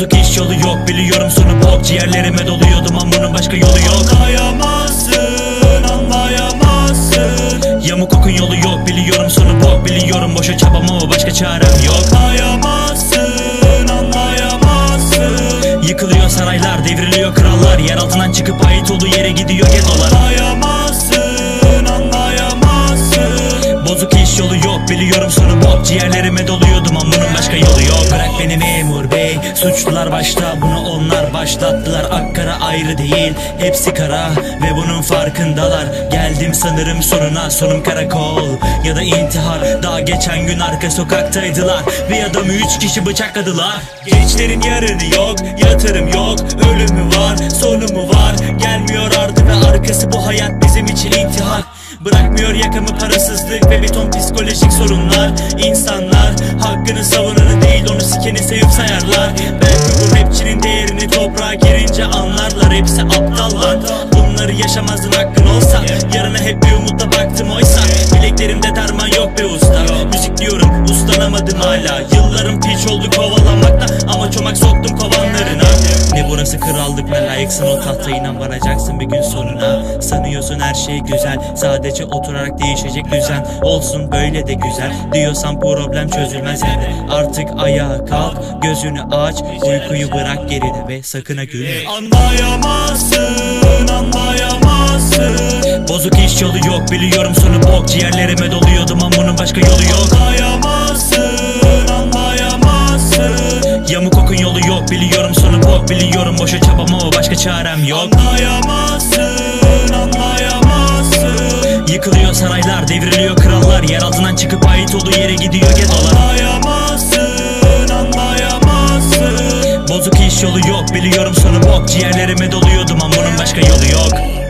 Bozuk iş yolu yok, biliyorum sonu bok. Ciğerlerime doluyordum ama bunun başka yolu yok. Anlayamazsın, anlayamazsın. Yamuk okun yolu yok, biliyorum sonu bok. Biliyorum boşa çabam ama başka çarem yok. Anlayamazsın, anlayamazsın. Yıkılıyor saraylar, devriliyor krallar. Yer altından çıkıp ait olduğu yere gidiyor gedolar. Anlayamazsın, anlayamazsın. Bozuk iş yolu yok, biliyorum sonu bok. Ciğerlerime doluyordum ama bunun başka yolu yok. Bırak beni memur bey, suçlular başta, bunu onlar başlattılar. Akkara ayrı değil, hepsi kara ve bunun farkındalar. Geldim sanırım sonuna, sonum karakol ya da intihar. Daha geçen gün arka sokaktaydılar, bir adamı 3 kişi bıçakladılar. Gençlerin yarını yok, yatırım yok, ölümü var, sonu mu var? Gelmiyor ardı ve arkası, bu hayat bizim için intihar. Bırakmıyor yakamı parasızlık ve bir ton psikolojik sorunlar. İnsanlar hakkını savunanı değil, onu sikeni sevip sayarlar. Belki bu rapçinin değerini toprağa girince anlarlar. Hepsi aptal lan, bunları yaşamazdın hakkın olsa. Yarına hep bir umutla baktım oysa. Bileklerimde derman yok be usta. Müzik diyorum uslanamadım hala. Yıllarım piç oldu kovalamakta ama çomak soktum kovanlarına. Ne burası krallık, ne layıksın o tahta, inan varacaksın bir gün sonuna. Sanıyorsun her şey güzel, sadece oturarak değişecek düzen. Olsun böyle de güzel diyorsan problem çözülmez evde. Artık ayağa kalk, gözünü aç, uykuyu bırak geride ve sakın ha gülme. Anlayamazsın, anlayamazsın. Bozuk iş yolu yok, biliyorum sonu bok. Ciğerlerime doluyordum ama bunun başka yolu yok. Anlayamazsın, anlayamazsın. Yamuk okun yolu yok, biliyorum sonu bok. Biliyorum boşa çabam ama başka çarem yok. Anlayamazsın, anlayamazsın. Yıkılıyor saraylar, devriliyor krallar. Yer altından çıkıp ait olduğu yere gidiyor gedolar. Anlayamazsın, anlayamazsın. Bozuk iş yolu yok, biliyorum sonu bok. Ciğerlerime doluyordum ama bunun başka yolu yok.